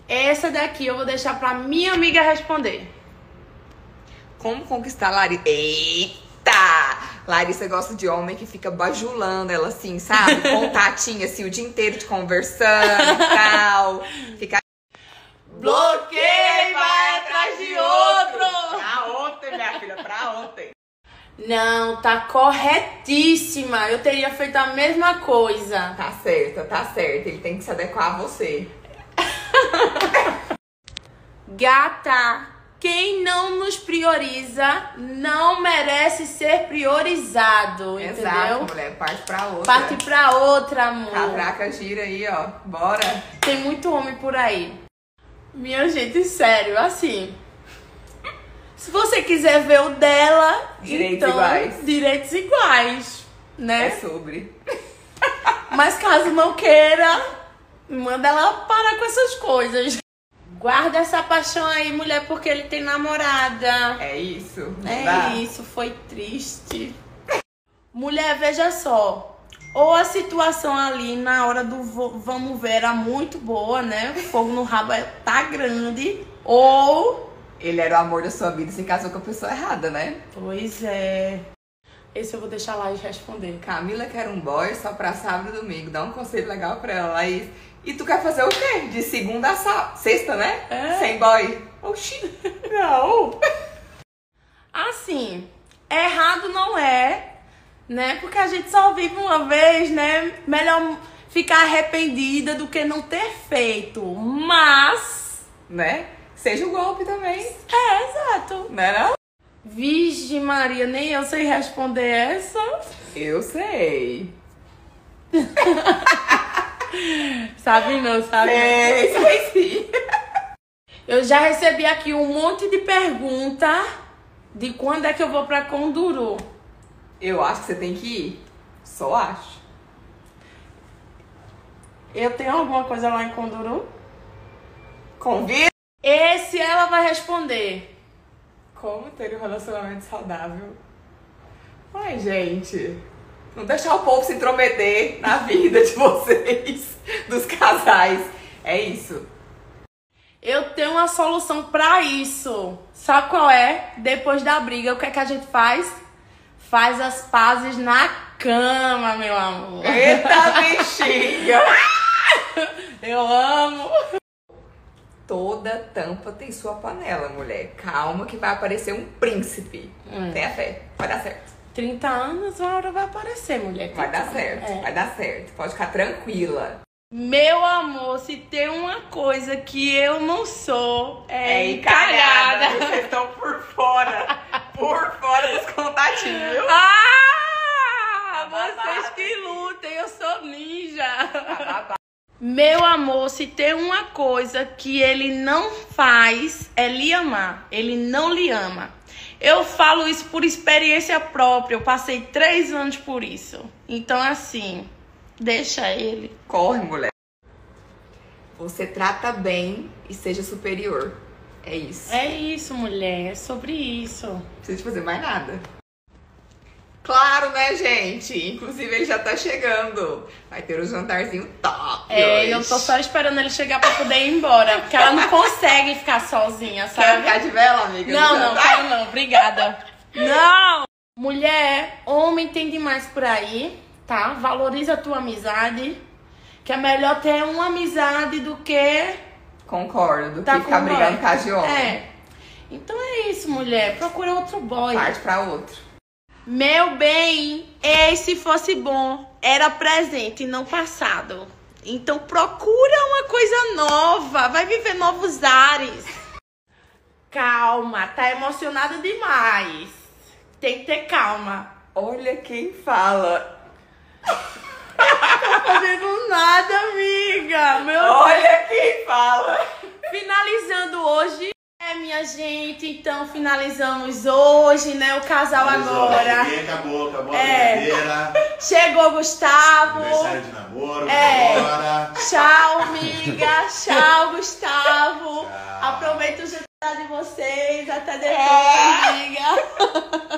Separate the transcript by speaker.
Speaker 1: Essa daqui eu vou deixar pra minha amiga responder.
Speaker 2: Como conquistar Larissa? Eita! Larissa gosta de homem que fica bajulando ela assim, sabe? Contatinho assim, o dia inteiro te conversando e tal. Fica...
Speaker 1: Bloqueia e vai atrás de outro!
Speaker 2: Pra ontem, minha filha, pra ontem.
Speaker 1: Não, tá corretíssima. Eu teria feito a mesma coisa.
Speaker 2: Tá certo, tá certo. Ele tem que se adequar a você.
Speaker 1: Gata, quem não nos prioriza não merece ser priorizado,
Speaker 2: Exato,
Speaker 1: entendeu?
Speaker 2: mulher. Parte pra outra.
Speaker 1: Parte pra outra, amor.
Speaker 2: Catraca gira aí, ó. Bora.
Speaker 1: Tem muito homem por aí. Minha gente, sério, assim... Se você quiser ver o dela,
Speaker 2: Direitos
Speaker 1: então,
Speaker 2: iguais.
Speaker 1: Direitos iguais, né?
Speaker 2: É sobre.
Speaker 1: Mas caso não queira, manda ela parar com essas coisas. Guarda essa paixão aí, mulher, porque ele tem namorada.
Speaker 2: É isso.
Speaker 1: É isso, foi triste. Mulher, veja só. Ou a situação ali na hora do vamos ver era muito boa, né? O fogo no rabo tá grande. Ou...
Speaker 2: Ele era o amor da sua vida e se casou com a pessoa errada, né?
Speaker 1: Pois é. Esse eu vou deixar lá e responder.
Speaker 2: Camila quer um boy só pra sábado e domingo. Dá um conselho legal pra ela, Laís. E tu quer fazer o quê? De segunda a sexta, né?
Speaker 1: É.
Speaker 2: Sem boy. Oxi.
Speaker 1: Não. Assim, errado não é, né? Porque a gente só vive uma vez, né? Melhor ficar arrependida do que não ter feito. Mas...
Speaker 2: Né? Seja um golpe também.
Speaker 1: É, exato.
Speaker 2: Né não?
Speaker 1: Vixe Maria, nem eu sei responder essa.
Speaker 2: Eu sei.
Speaker 1: Sabe não, sabe?
Speaker 2: Sei sim.
Speaker 1: Eu já recebi aqui um monte de pergunta de quando é que eu vou pra Conduru.
Speaker 2: Eu acho que você tem que ir. Só acho.
Speaker 1: Eu tenho alguma coisa lá em Conduru?
Speaker 2: Convida.
Speaker 1: Esse ela vai responder.
Speaker 2: Como ter um relacionamento saudável? Ai, gente. Não deixar o povo se intrometer na vida de vocês, dos casais. É isso.
Speaker 1: Eu tenho uma solução pra isso. Sabe qual é? Depois da briga, o que é que a gente faz? Faz as pazes na cama, meu amor.
Speaker 2: Eita, bexiga!
Speaker 1: Eu amo.
Speaker 2: Toda tampa tem sua panela, mulher. Calma que vai aparecer um príncipe. Tenha fé. Vai dar certo.
Speaker 1: 30 anos, uma hora vai aparecer, mulher.
Speaker 2: Vai dar certo.
Speaker 1: É.
Speaker 2: Vai dar certo. Pode ficar tranquila.
Speaker 1: Meu amor, se tem uma coisa que eu não sou, é
Speaker 2: encalhada.
Speaker 1: encalhada.
Speaker 2: Vocês estão por fora. Por fora dos contatinhos, viu?
Speaker 1: Ah!
Speaker 2: Babado.
Speaker 1: Vocês que lutem, eu sou ninja.
Speaker 2: Babado.
Speaker 1: Meu amor, se tem uma coisa que ele não faz, é lhe amar. Ele não lhe ama. Eu falo isso por experiência própria. Eu passei 3 anos por isso. Então, assim, deixa ele.
Speaker 2: Corre, mulher. Você trata bem e seja superior. É isso.
Speaker 1: É isso, mulher. É sobre isso.
Speaker 2: Não precisa de fazer mais nada. Claro, né, gente? Inclusive, ele já tá chegando. Vai ter um jantarzinho top hoje.
Speaker 1: Eu tô só esperando ele chegar pra poder ir embora. Porque ela não consegue ficar sozinha,
Speaker 2: Quer
Speaker 1: sabe?
Speaker 2: ficar de vela, amiga?
Speaker 1: Não, quero não. Obrigada. Não! Mulher, homem tem demais por aí, tá? Valoriza a tua amizade. Que é melhor ter uma amizade do que...
Speaker 2: Concordo, do
Speaker 1: Tá
Speaker 2: que ficar
Speaker 1: com
Speaker 2: brigando
Speaker 1: boy.
Speaker 2: por causa de homem.
Speaker 1: É. Então é isso, mulher. Procura outro boy.
Speaker 2: Parte pra outro.
Speaker 1: Meu bem, se fosse bom, era presente e não passado. Então procura uma coisa nova, vai viver novos ares. Calma, tá emocionada demais. Tem que ter calma.
Speaker 2: Olha quem fala.
Speaker 1: Tô fazendo nada, amiga. Meu
Speaker 2: Olha quem fala.
Speaker 1: Finalizando hoje. Minha gente, então finalizamos hoje, né? O casal agora.
Speaker 3: Acabou a brincadeira.
Speaker 1: Chegou Gustavo.
Speaker 3: Aniversário de namoro, agora.
Speaker 1: Tchau, amiga. Tchau, Gustavo.
Speaker 3: Tchau.
Speaker 1: Aproveita o jantar de vocês. Até depois, amiga.